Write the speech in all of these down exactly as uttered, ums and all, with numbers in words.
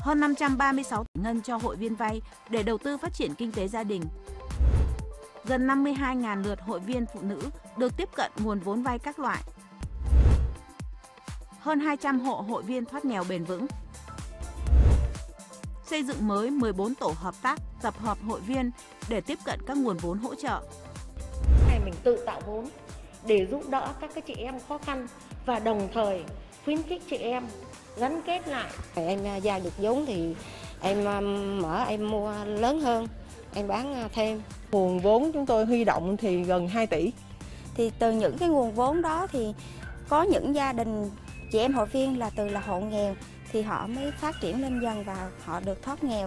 hơn năm trăm ba mươi sáu tỷ ngân cho hội viên vay để đầu tư phát triển kinh tế gia đình. Gần năm mươi hai nghìn lượt hội viên phụ nữ được tiếp cận nguồn vốn vay các loại. Hơn hai trăm hộ hội viên thoát nghèo bền vững. Xây dựng mới mười bốn tổ hợp tác, tập hợp hội viên để tiếp cận các nguồn vốn hỗ trợ. Này mình tự tạo vốn để giúp đỡ các cái chị em khó khăn và đồng thời khuyến khích chị em gắn kết lại. Em giao được vốn thì em mở em mua lớn hơn, em bán thêm. Nguồn vốn chúng tôi huy động thì gần hai tỷ. Thì từ những cái nguồn vốn đó thì có những gia đình chị em hội viên là từ là hộ nghèo thì họ mới phát triển lên dần và họ được thoát nghèo.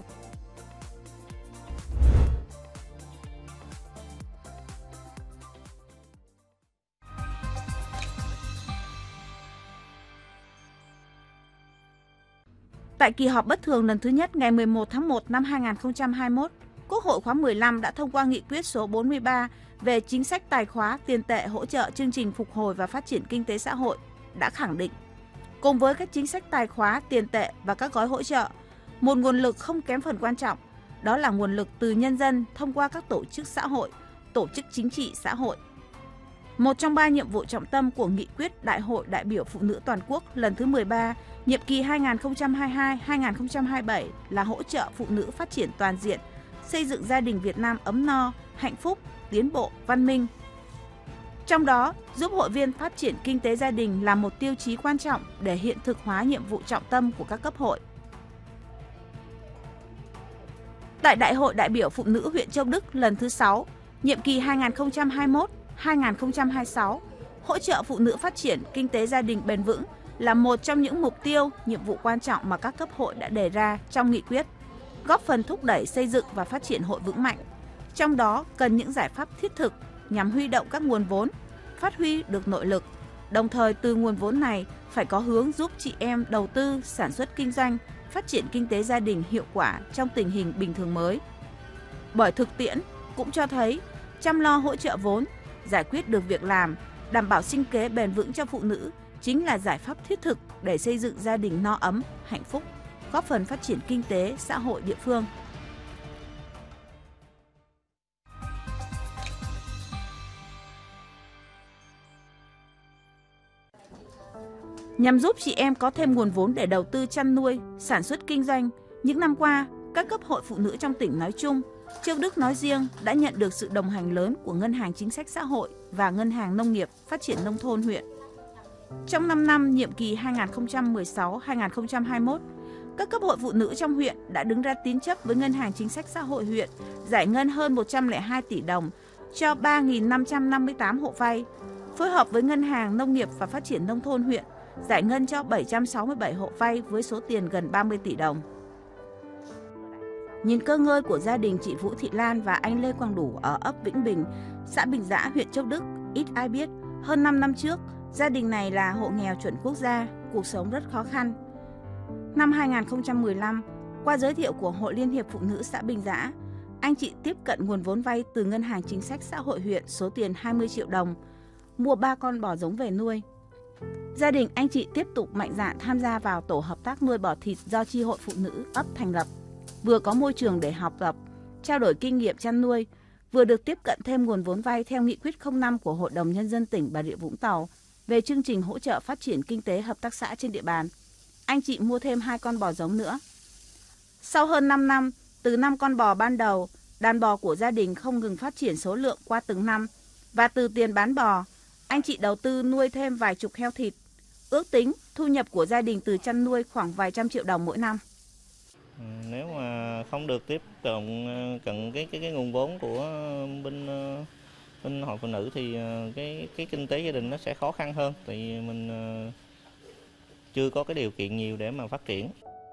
Tại kỳ họp bất thường lần thứ nhất ngày mười một tháng một năm hai nghìn không trăm hai mươi mốt, Quốc hội khóa mười lăm đã thông qua nghị quyết số bốn mươi ba về chính sách tài khóa tiền tệ hỗ trợ chương trình phục hồi và phát triển kinh tế xã hội, đã khẳng định, cùng với các chính sách tài khóa tiền tệ và các gói hỗ trợ, một nguồn lực không kém phần quan trọng, đó là nguồn lực từ nhân dân thông qua các tổ chức xã hội, tổ chức chính trị xã hội. Một trong ba nhiệm vụ trọng tâm của nghị quyết Đại hội đại biểu phụ nữ toàn quốc lần thứ mười ba, nhiệm kỳ hai nghìn không trăm hai mươi hai đến hai nghìn không trăm hai mươi bảy là hỗ trợ phụ nữ phát triển toàn diện, xây dựng gia đình Việt Nam ấm no, hạnh phúc, tiến bộ, văn minh. Trong đó, giúp hội viên phát triển kinh tế gia đình là một tiêu chí quan trọng để hiện thực hóa nhiệm vụ trọng tâm của các cấp hội. Tại Đại hội đại biểu phụ nữ huyện Châu Đức lần thứ sáu, nhiệm kỳ hai nghìn không trăm hai mươi mốt đến hai nghìn không trăm hai mươi sáu, hỗ trợ phụ nữ phát triển kinh tế gia đình bền vững là một trong những mục tiêu, nhiệm vụ quan trọng mà các cấp hội đã đề ra trong nghị quyết, góp phần thúc đẩy xây dựng và phát triển hội vững mạnh. Trong đó cần những giải pháp thiết thực nhằm huy động các nguồn vốn, phát huy được nội lực. Đồng thời từ nguồn vốn này phải có hướng giúp chị em đầu tư, sản xuất kinh doanh, phát triển kinh tế gia đình hiệu quả trong tình hình bình thường mới. Bởi thực tiễn cũng cho thấy chăm lo hỗ trợ vốn, giải quyết được việc làm, đảm bảo sinh kế bền vững cho phụ nữ chính là giải pháp thiết thực để xây dựng gia đình no ấm, hạnh phúc, góp phần phát triển kinh tế, xã hội địa phương. Nhằm giúp chị em có thêm nguồn vốn để đầu tư chăn nuôi, sản xuất kinh doanh, những năm qua, các cấp hội phụ nữ trong tỉnh nói chung, Châu Đức nói riêng đã nhận được sự đồng hành lớn của Ngân hàng Chính sách Xã hội và Ngân hàng Nông nghiệp Phát triển Nông thôn huyện. Trong năm năm nhiệm kỳ hai nghìn không trăm mười sáu đến hai nghìn không trăm hai mươi mốt, các cấp hội phụ nữ trong huyện đã đứng ra tín chấp với Ngân hàng Chính sách Xã hội huyện giải ngân hơn một trăm lẻ hai tỷ đồng cho ba nghìn năm trăm năm mươi tám hộ vay, phối hợp với Ngân hàng Nông nghiệp và Phát triển Nông thôn huyện giải ngân cho bảy trăm sáu mươi bảy hộ vay với số tiền gần ba mươi tỷ đồng. Nhìn cơ ngơi của gia đình chị Vũ Thị Lan và anh Lê Quang Đủ ở ấp Vĩnh Bình, xã Bình Giã, huyện Châu Đức, ít ai biết, hơn năm năm trước, gia đình này là hộ nghèo chuẩn quốc gia, cuộc sống rất khó khăn. Năm hai nghìn không trăm mười lăm, qua giới thiệu của Hội Liên hiệp Phụ nữ xã Bình Giã, anh chị tiếp cận nguồn vốn vay từ Ngân hàng Chính sách Xã hội huyện số tiền hai mươi triệu đồng, mua ba con bò giống về nuôi. Gia đình anh chị tiếp tục mạnh dạn tham gia vào tổ hợp tác nuôi bò thịt do chi hội phụ nữ ấp thành lập, vừa có môi trường để học tập, trao đổi kinh nghiệm chăn nuôi, vừa được tiếp cận thêm nguồn vốn vay theo nghị quyết không năm của Hội đồng Nhân dân tỉnh Bà Rịa Vũng Tàu về chương trình hỗ trợ phát triển kinh tế hợp tác xã trên địa bàn. Anh chị mua thêm hai con bò giống nữa. Sau hơn năm năm, từ năm con bò ban đầu, đàn bò của gia đình không ngừng phát triển số lượng qua từng năm, và từ tiền bán bò, anh chị đầu tư nuôi thêm vài chục heo thịt. Ước tính thu nhập của gia đình từ chăn nuôi khoảng vài trăm triệu đồng mỗi năm. Nếu mà không được tiếp cận cận cái cái cái nguồn vốn của bên bên hội phụ nữ thì cái cái kinh tế gia đình nó sẽ khó khăn hơn, thì mình chưa có cái điều kiện nhiều để mà phát triển.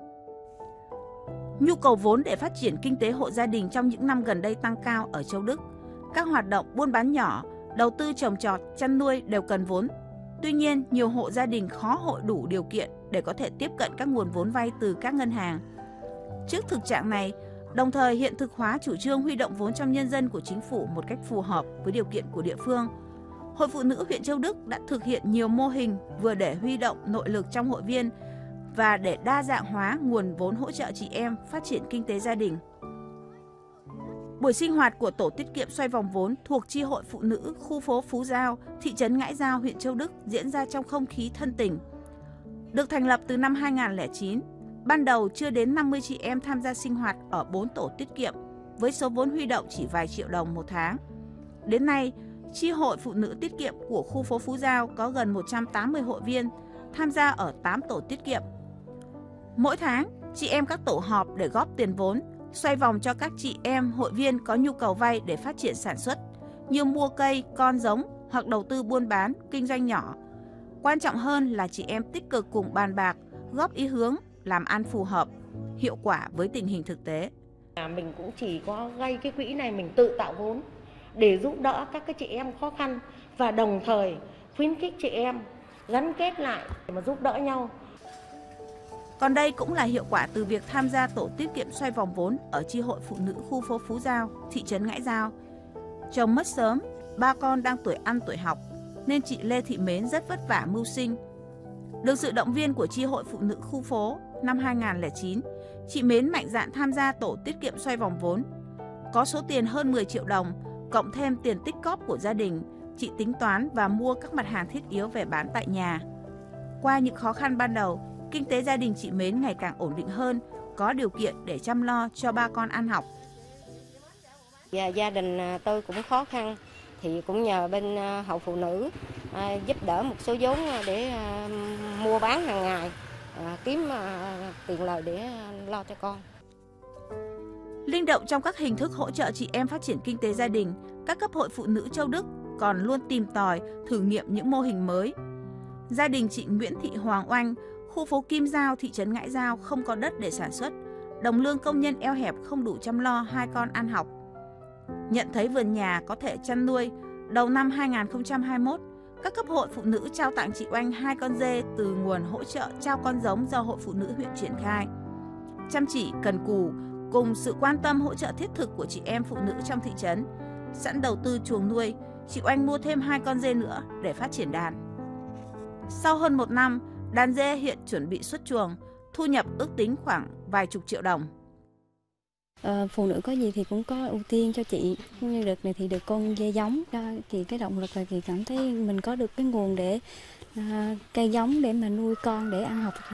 Nhu cầu vốn để phát triển kinh tế hộ gia đình trong những năm gần đây tăng cao ở Châu Đức. Các hoạt động buôn bán nhỏ, đầu tư trồng trọt, chăn nuôi đều cần vốn. Tuy nhiên, nhiều hộ gia đình khó hội đủ điều kiện để có thể tiếp cận các nguồn vốn vay từ các ngân hàng. Trước thực trạng này, đồng thời hiện thực hóa chủ trương huy động vốn trong nhân dân của chính phủ một cách phù hợp với điều kiện của địa phương, Hội Phụ nữ huyện Châu Đức đã thực hiện nhiều mô hình vừa để huy động nội lực trong hội viên, và để đa dạng hóa nguồn vốn hỗ trợ chị em phát triển kinh tế gia đình. Buổi sinh hoạt của tổ tiết kiệm xoay vòng vốn thuộc chi hội phụ nữ khu phố Phú Giao, thị trấn Ngãi Giao, huyện Châu Đức diễn ra trong không khí thân tình. Được thành lập từ năm hai nghìn không trăm lẻ chín, ban đầu chưa đến năm mươi chị em tham gia sinh hoạt ở bốn tổ tiết kiệm với số vốn huy động chỉ vài triệu đồng một tháng. Đến nay, chi hội phụ nữ tiết kiệm của khu phố Phú Giao có gần một trăm tám mươi hội viên tham gia ở tám tổ tiết kiệm. Mỗi tháng, chị em các tổ họp để góp tiền vốn, xoay vòng cho các chị em hội viên có nhu cầu vay để phát triển sản xuất, như mua cây, con giống hoặc đầu tư buôn bán, kinh doanh nhỏ. Quan trọng hơn là chị em tích cực cùng bàn bạc, góp ý hướng, làm ăn phù hợp, hiệu quả với tình hình thực tế. Mình cũng chỉ có gây cái quỹ này mình tự tạo vốn để giúp đỡ các cái chị em khó khăn và đồng thời khuyến khích chị em gắn kết lại để mà giúp đỡ nhau. Còn đây cũng là hiệu quả từ việc tham gia tổ tiết kiệm xoay vòng vốn ở chi hội phụ nữ khu phố Phú Giao, thị trấn Ngãi Giao. Chồng mất sớm, ba con đang tuổi ăn tuổi học, nên chị Lê Thị Mến rất vất vả mưu sinh. Được sự động viên của chi hội phụ nữ khu phố năm hai nghìn không trăm lẻ chín, chị Mến mạnh dạn tham gia tổ tiết kiệm xoay vòng vốn. Có số tiền hơn mười triệu đồng, cộng thêm tiền tích cóp của gia đình, chị tính toán và mua các mặt hàng thiết yếu về bán tại nhà. Qua những khó khăn ban đầu, kinh tế gia đình chị Mến ngày càng ổn định hơn, có điều kiện để chăm lo cho ba con ăn học. Và gia đình tôi cũng khó khăn, thì cũng nhờ bên hội phụ nữ à, giúp đỡ một số vốn để à, mua bán hàng ngày, à, kiếm à, tiền lời để lo cho con. Linh động trong các hình thức hỗ trợ chị em phát triển kinh tế gia đình, các cấp hội phụ nữ Châu Đức còn luôn tìm tòi, thử nghiệm những mô hình mới. Gia đình chị Nguyễn Thị Hoàng Oanh, khu phố Kim Giao, thị trấn Ngãi Giao không có đất để sản xuất, đồng lương công nhân eo hẹp không đủ chăm lo hai con ăn học. Nhận thấy vườn nhà có thể chăn nuôi, đầu năm hai nghìn không trăm hai mươi mốt, các cấp hội phụ nữ trao tặng chị Oanh hai con dê từ nguồn hỗ trợ trao con giống do hội phụ nữ huyện triển khai. Chăm chỉ, cần cù, cùng sự quan tâm hỗ trợ thiết thực của chị em phụ nữ trong thị trấn, sẵn đầu tư chuồng nuôi, chị Oanh mua thêm hai con dê nữa để phát triển đàn. Sau hơn một năm, đàn dê hiện chuẩn bị xuất chuồng, thu nhập ước tính khoảng vài chục triệu đồng. À, phụ nữ có gì thì cũng có ưu tiên cho chị, như đợt này thì được con dê giống, thì cái động lực là chị cảm thấy mình có được cái nguồn để à, cây giống để mà nuôi con để ăn học.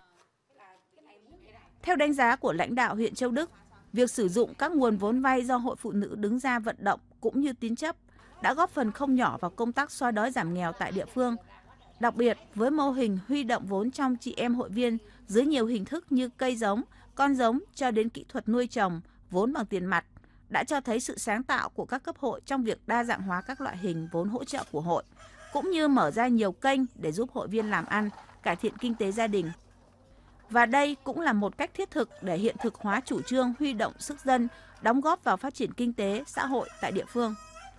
Theo đánh giá của lãnh đạo huyện Châu Đức, việc sử dụng các nguồn vốn vay do hội phụ nữ đứng ra vận động cũng như tín chấp đã góp phần không nhỏ vào công tác xóa đói giảm nghèo tại địa phương. Đặc biệt với mô hình huy động vốn trong chị em hội viên dưới nhiều hình thức như cây giống, con giống cho đến kỹ thuật nuôi trồng, vốn bằng tiền mặt, đã cho thấy sự sáng tạo của các cấp hội trong việc đa dạng hóa các loại hình vốn hỗ trợ của hội, cũng như mở ra nhiều kênh để giúp hội viên làm ăn, cải thiện kinh tế gia đình. Và đây cũng là một cách thiết thực để hiện thực hóa chủ trương huy động sức dân, đóng góp vào phát triển kinh tế, xã hội tại địa phương.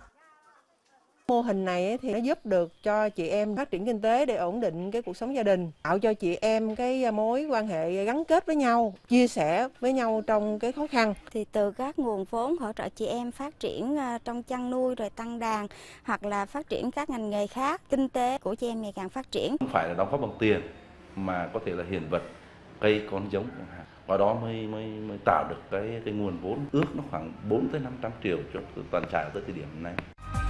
Mô hình này thì nó giúp được cho chị em phát triển kinh tế để ổn định cái cuộc sống gia đình, tạo cho chị em cái mối quan hệ gắn kết với nhau, chia sẻ với nhau trong cái khó khăn. Thì từ các nguồn vốn hỗ trợ chị em phát triển trong chăn nuôi rồi tăng đàn, hoặc là phát triển các ngành nghề khác, kinh tế của chị em ngày càng phát triển. Không phải là đóng góp bằng tiền mà có thể là hiện vật, cây, con giống chẳng hạn. Qua đó mới mới mới tạo được cái cái nguồn vốn ước nó khoảng bốn tới năm trăm triệu cho toàn trại tới thời điểm này.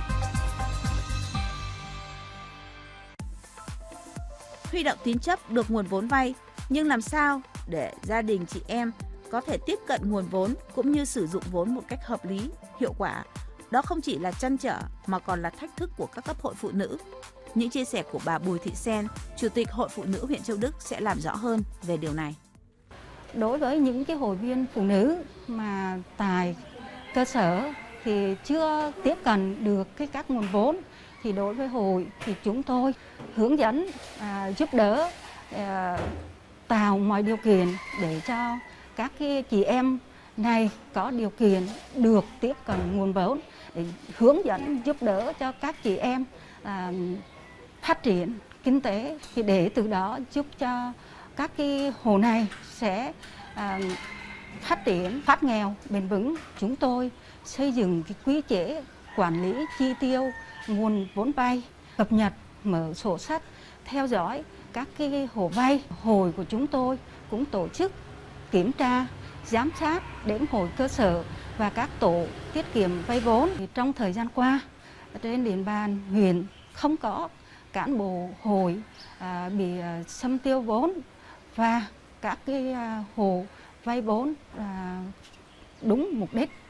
Huy động tín chấp được nguồn vốn vay, nhưng làm sao để gia đình chị em có thể tiếp cận nguồn vốn cũng như sử dụng vốn một cách hợp lý, hiệu quả. Đó không chỉ là trăn trở mà còn là thách thức của các cấp hội phụ nữ. Những chia sẻ của bà Bùi Thị Sen, Chủ tịch Hội Phụ nữ huyện Châu Đức sẽ làm rõ hơn về điều này. Đối với những cái hội viên phụ nữ mà tại cơ sở thì chưa tiếp cận được cái các nguồn vốn, thì đối với hội thì chúng tôi hướng dẫn, à, giúp đỡ, à, tạo mọi điều kiện để cho các cái chị em này có điều kiện được tiếp cận nguồn vốn, để hướng dẫn giúp đỡ cho các chị em à, phát triển kinh tế, thì để từ đó giúp cho các cái hộ này sẽ à, phát triển, thoát nghèo bền vững. Chúng tôi xây dựng cái quy chế quản lý chi tiêu nguồn vốn vay, cập nhật, mở sổ sách, theo dõi các cái hộ vay. Hội của chúng tôi cũng tổ chức kiểm tra, giám sát đến hội cơ sở và các tổ tiết kiệm vay vốn. Trong thời gian qua, trên địa bàn huyện không có cán bộ hội à, bị à, xâm tiêu vốn và các cái à, hộ vay vốn à, đúng mục đích.